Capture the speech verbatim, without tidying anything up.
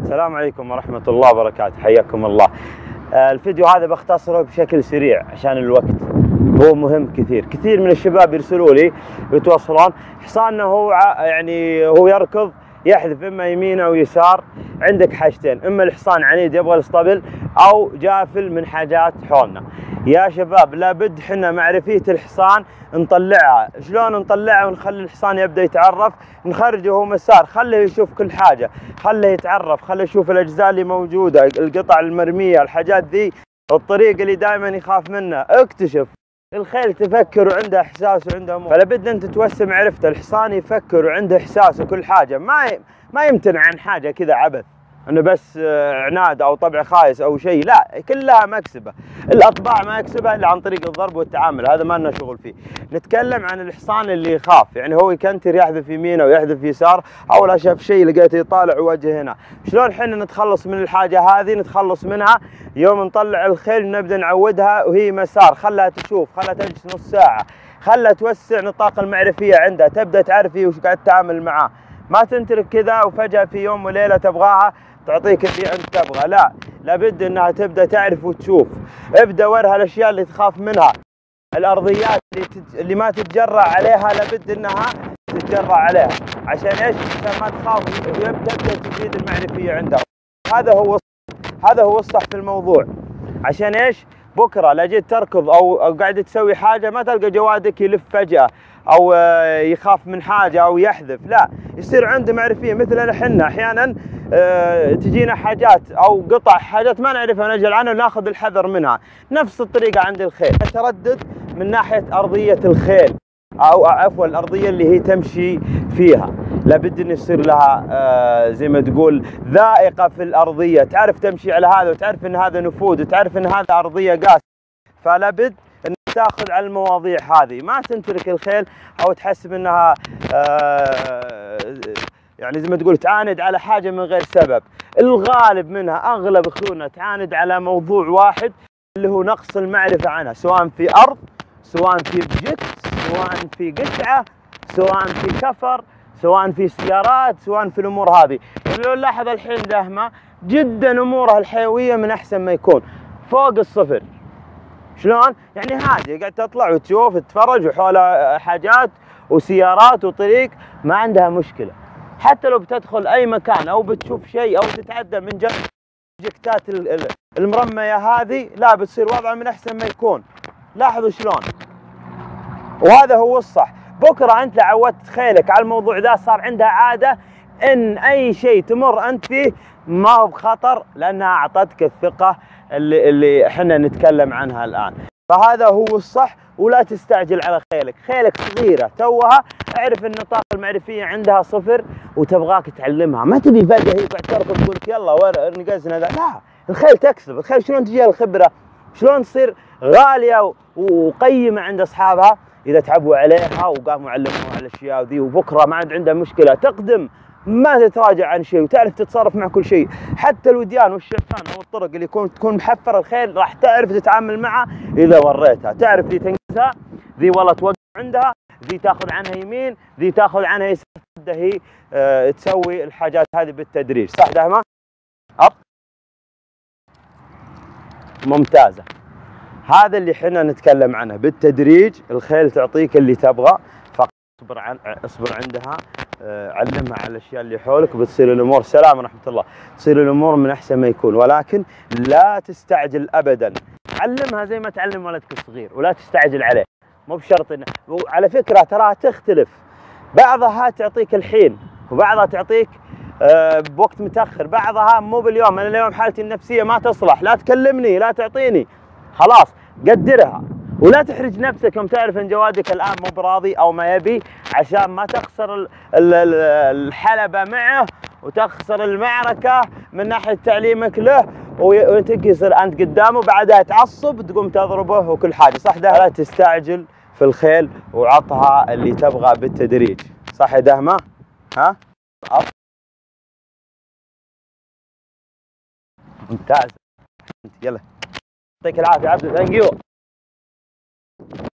السلام عليكم ورحمة الله وبركاته، حياكم الله. آه، الفيديو هذا بختصره بشكل سريع عشان الوقت، هو مهم كثير. كثير من الشباب يرسلوا لي يتواصلون، حصاننا هو يعني هو يركض يحذف اما يمين او يسار. عندك حاجتين، اما الحصان عنيد يبغى الاسطبل او جافل من حاجات حولنا. يا شباب لابد حنا معرفية الحصان نطلعها. شلون نطلعها ونخلي الحصان يبدأ يتعرف؟ نخرجه هو مسار، خليه يشوف كل حاجة، خليه يتعرف، خليه يشوف الأجزاء اللي موجودة، القطع المرمية، الحاجات ذي، الطريق اللي دائما يخاف منه. اكتشف الخيل تفكر وعنده احساس وعنده امور، فلابد انت توسع معرفته. الحصان يفكر وعنده احساس وكل حاجة، ما ما يمتنع عن حاجة كذا عبث انه بس عناد او طبع خايس او شيء، لا، كلها مكسبه. الاطباع ما يكسبها الا عن طريق الضرب والتعامل، هذا ما لنا شغل فيه. نتكلم عن الحصان اللي يخاف، يعني هو يكنتر يحذف يمين او يحذف يسار، او لا شاف شيء لقيته يطالع وجه هنا. شلون حنا نتخلص من الحاجه هذه؟ نتخلص منها يوم نطلع الخيل نبدا نعودها وهي مسار، خلها تشوف، خلها تجلس نص ساعه، خلها توسع نطاق المعرفيه عندها، تبدا تعرفي وش قاعد تتعامل معاه. ما تنترك كذا وفجاه في يوم وليله تبغاها تعطيك اللي انت تبغى، لا، لابد انها تبدا تعرف وتشوف. ابدا ورها الاشياء اللي تخاف منها، الارضيات اللي, تج... اللي ما تتجرأ عليها لابد انها تتجرأ عليها. عشان ايش؟ عشان ما تخاف تبدا تزيد المعرفيه عندها. هذا هو هذا هو الصح في الموضوع. عشان ايش؟ بكره لا جيت تركض او, أو قاعد تسوي حاجه ما تلقى جوادك يلف فجاه او يخاف من حاجه او يحذف، لا، يصير عنده معرفيه. مثلنا احنا احيانا أه تجينا حاجات او قطع حاجات ما نعرفها نجهل عنها وناخذ الحذر منها. نفس الطريقه عند الخيل، تردد من ناحيه ارضيه الخيل او عفوا الارضيه اللي هي تمشي فيها، لابد ان يصير لها آه زي ما تقول ذائقه في الارضيه، تعرف تمشي على هذا وتعرف ان هذا نفوذ وتعرف ان هذا ارضيه قاسيه. فلابد ان تاخذ على المواضيع هذه، ما تنترك الخيل او تحسب انها آه يعني زي ما تقول تعاند على حاجه من غير سبب. الغالب منها اغلب اخونا تعاند على موضوع واحد اللي هو نقص المعرفه عنها، سواء في ارض، سواء في بجت، سواء في قطعه، سواء في كفر، سواء في سيارات، سواء في الامور هذه. لو نلاحظ الحين دهمه جدا امورها الحيويه من احسن ما يكون، فوق الصفر. شلون؟ يعني هاديه قاعد تطلع وتشوف تتفرج وحولها حاجات وسيارات وطريق، ما عندها مشكله. حتى لو بتدخل اي مكان او بتشوف شيء او تتعدى من جنب الجكتات المرميه هذه، لا، بتصير وضعها من احسن ما يكون. لاحظوا شلون، وهذا هو الصح. بكره انت لو عودت خيلك على الموضوع ذا صار عندها عاده ان اي شيء تمر انت فيه ما هو بخطر، لانها اعطتك الثقه اللي اللي احنا نتكلم عنها الان. فهذا هو الصح، ولا تستعجل على خيلك. خيلك صغيره توها، اعرف ان النطاق المعرفيه عندها صفر وتبغاك تعلمها. ما تبي فجاه هي قاعد تركض تقول لك يلا نقزنا ذا، لا، الخيل تكسب. الخيل شلون تجيها الخبره؟ شلون تصير غاليه وقيمه عند اصحابها؟ اذا تعبوا عليها وقاموا علموها على الاشياء ذي، وبكره ما عاد عندها مشكله تقدم، ما تتراجع عن شيء وتعرف تتصرف مع كل شيء. حتى الوديان والشرفان او الطرق اللي يكون تكون محفر الخيل راح تعرف تتعامل معها اذا وريتها، تعرف ذي تنقزها، ذي والله توقف عندها، ذي تاخذ عنها يمين، ذي تاخذ عنها يسار، تبدا هي أه تسوي الحاجات هذه بالتدريج. صح دهمه؟ أب ممتازه. هذا اللي احنا نتكلم عنه بالتدريج. الخيل تعطيك اللي تبغى، فقط اصبر عن اصبر عندها، أه علمها على الاشياء اللي حولك، بتصير الامور سلام ورحمه الله، تصير الامور من احسن ما يكون. ولكن لا تستعجل ابدا، علمها زي ما تعلم ولدك الصغير ولا تستعجل عليه. مو بشرط انه، على فكره تراها تختلف، بعضها تعطيك الحين وبعضها تعطيك أه بوقت متاخر، بعضها مو باليوم. انا اليوم حالتي النفسيه ما تصلح، لا تكلمني، لا تعطيني، خلاص قدرها. ولا تحرج نفسك يوم تعرف ان جوادك الان مو براضي او ما يبي، عشان ما تخسر الحلبة معه وتخسر المعركة من ناحية تعليمك له، وانت يصير انت قدامه بعدها تعصب تقوم تضربه وكل حاجة. صح ده؟ لا تستعجل في الخيل وعطها اللي تبغى بالتدريج. صح يا دهمة؟ ها؟ ممتاز. يلا يعطيك العافية عبد. ثانك يو.